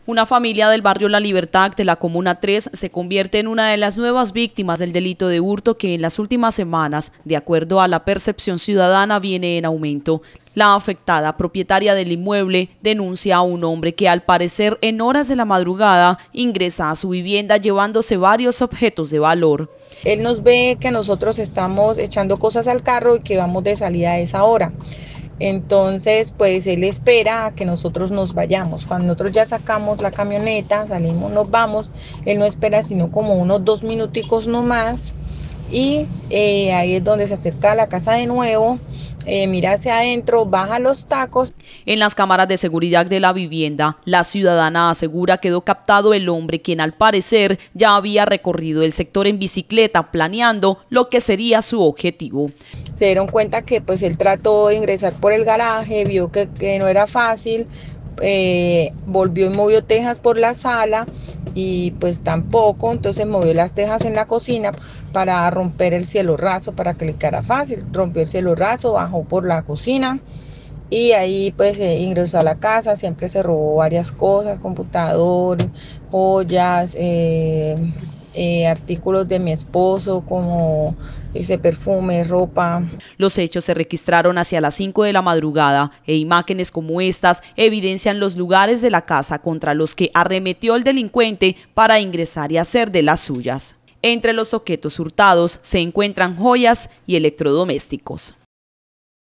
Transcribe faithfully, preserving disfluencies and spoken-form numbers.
Una familia del barrio La Libertad de la Comuna tres se convierte en una de las nuevas víctimas del delito de hurto que en las últimas semanas, de acuerdo a la percepción ciudadana, viene en aumento. La afectada, propietaria del inmueble, denuncia a un hombre que al parecer en horas de la madrugada ingresa a su vivienda llevándose varios objetos de valor. Él nos ve que nosotros estamos echando cosas al carro y que vamos de salida a esa hora. Entonces, pues él espera a que nosotros nos vayamos. Cuando nosotros ya sacamos la camioneta, salimos, nos vamos, él no espera sino como unos dos minuticos nomás. Y eh, ahí es donde se acerca a la casa de nuevo, eh, mira hacia adentro, baja los tacos. En las cámaras de seguridad de la vivienda, la ciudadana asegura quedó captado el hombre, quien al parecer ya había recorrido el sector en bicicleta, planeando lo que sería su objetivo. Se dieron cuenta que pues él trató de ingresar por el garaje, vio que, que no era fácil, eh, volvió y movió tejas por la sala y pues tampoco, entonces movió las tejas en la cocina para romper el cielo raso, para que le quedara fácil. Rompió el cielo raso, bajó por la cocina y ahí pues eh, ingresó a la casa. Siempre se robó varias cosas, computador, joyas, eh, eh, artículos de mi esposo como ese perfume, ropa. Los hechos se registraron hacia las cinco de la madrugada e imágenes como estas evidencian los lugares de la casa contra los que arremetió el delincuente para ingresar y hacer de las suyas. Entre los objetos hurtados se encuentran joyas y electrodomésticos.